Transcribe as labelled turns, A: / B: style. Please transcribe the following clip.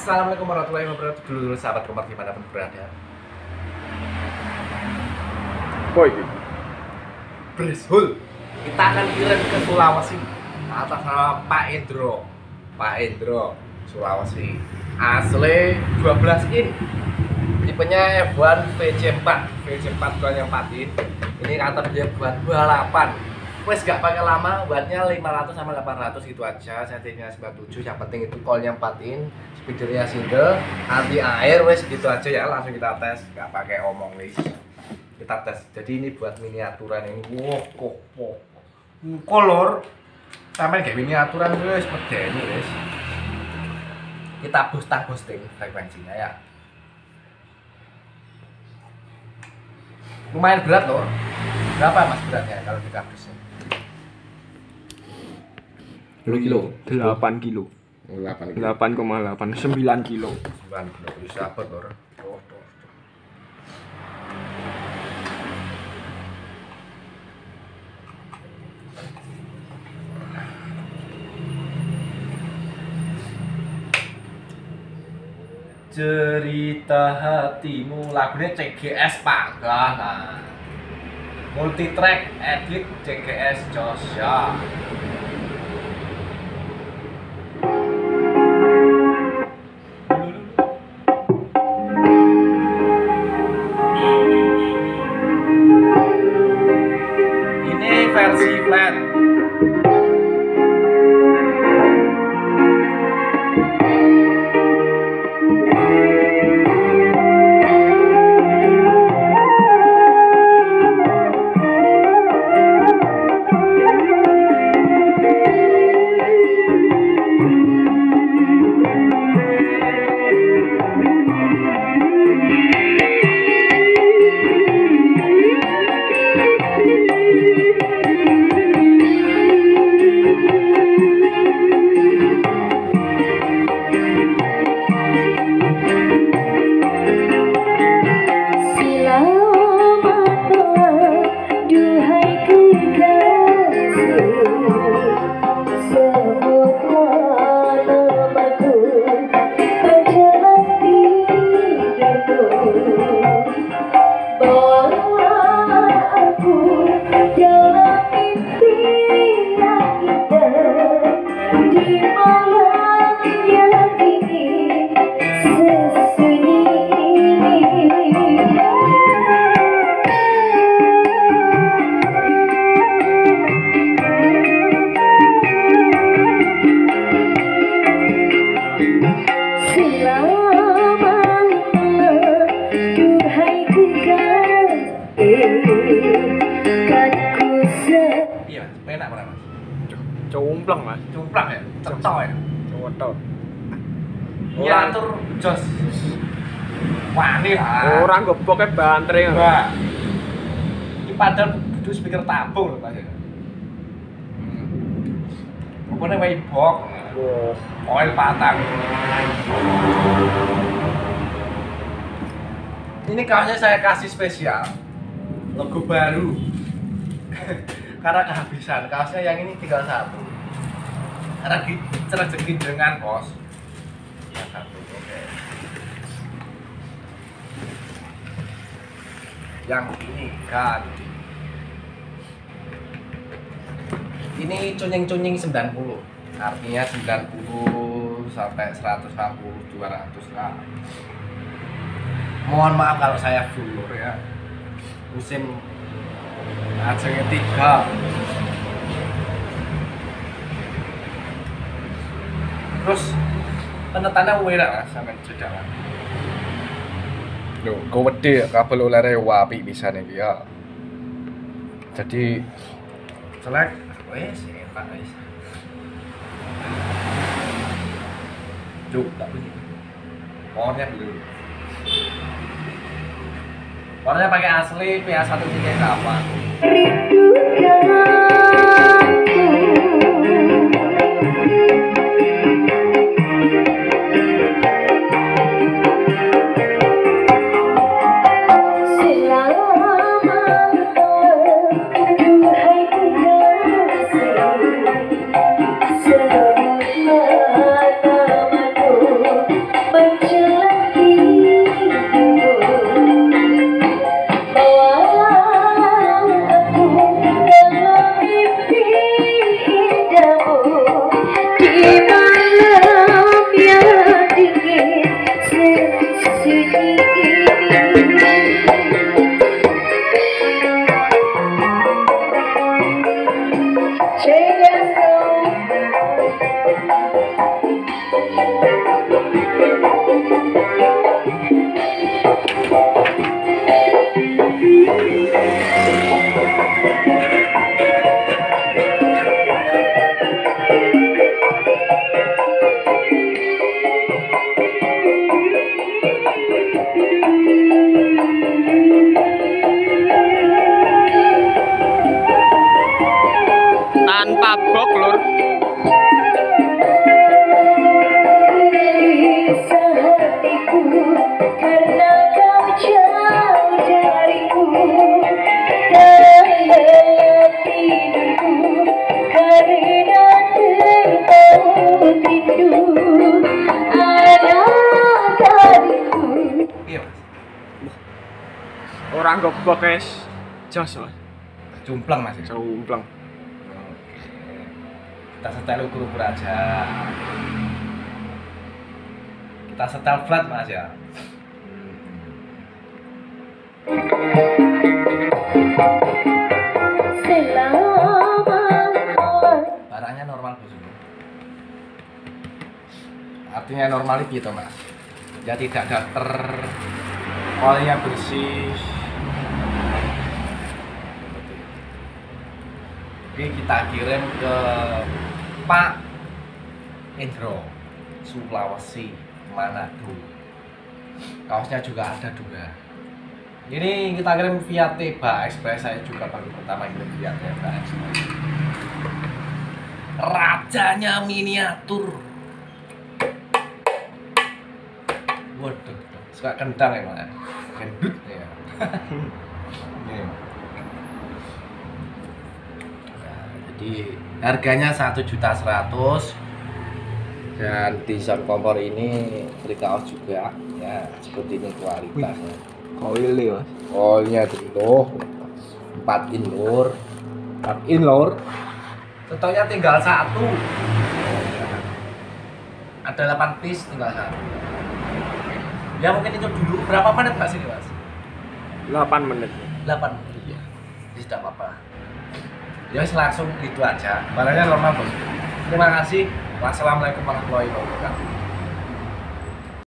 A: Assalamualaikum warahmatullahi wabarakatuh. Dulu sahabat Komar dimanapun berada.
B: Boy,
A: Brishul, kita akan kirim ke Sulawesi atas nama Pak Endro. Pak Endro, Sulawesi. Asli 12 in. Tipenya F1 VC4 bukan yang 4 in. Ini kata dia buat balapan. Wes gak pakai lama, buatnya 500 sama 800 itu aja. Settingnya 97, yang penting itu call-nya 4 in, speedernya single, anti air, wes gitu aja ya. Langsung kita tes, gak pakai omong wes. Kita tes. Jadi ini buat miniaturan ini. Wow, kolor sampai kayak miniaturan guys, medeni guys. Kita boosting frekuensinya ya. Lumayan berat loh. Berapa mas beratnya kalau kita boosting?
B: kilo 8 kilo
A: 8,8
B: 9 kilo
A: bisa apa lor? Cerita hatimu, lagunya CGS Panggah. Nah, multi track edit CGS Josya. Ini versi flat. Iya, enak mana mas?
B: Cumpleng mas
A: Cumplak ya? Cetok ya?
B: Cetok
A: Iya atur jos. Wani lah.
B: orang goboknya bantre
A: Mbak. Ini padahal kudu speaker tabung loh mas ya. Pokoknya Weibox. Oil patang. Ini kaosnya saya kasih spesial. Logo baru. Karena kehabisan kaosnya yang ini tinggal satu. Karena rezeki dengan kos. Ya satu, oke. Yang ini kan. Ini cunying-cunying 90. Artinya 90 sampai 160, 200 lah. Mohon maaf kalau saya vulgar ya. Musim ajengnya 3. Terus penetannya wira lah sampai jedalan. Loh, kau wedi kabel oleh wapi bisa nih ya. Jadi selek, wes enak wes. Cuk, tak bunyi. Powernya dulu. Powernya pakai asli PA1.8.
B: podcast jos mas.
A: Cumplang mas.
B: Jomplang.
A: Oke. Kita setel ukur-ukur aja. Kita setel flat mas ya. Barangnya normal bosku. Artinya normal gitu mas. Ya tidak datar, olnya bersih. Oke, kita kirim ke Pak Indro, Sulawesi, Manado. Kaosnya juga ada 2. Ini kita kirim via Teba Express. Saya juga baru pertama kirim via Teba Express. Rajanya miniatur. Waduh, suka kentang ya mas. Gendut ya. Ini. Jadi harganya 1.100.000 dan desain kompor ini free kaos juga ya, seperti ini kualitasnya.
B: Koil nih mas.
A: Koilnya itu 4 inlor, 4 inlor. Stoknya tinggal 1. Ada 8 piece tinggal 1. Ya mungkin itu dulu. Berapa menit mas ini mas?
B: 8 menit.
A: 8 menit ya. Jadi tidak apa-apa. Ya langsung itu aja. Barangnya normal bos. Terima kasih. Wassalamualaikum warahmatullahi wabarakatuh.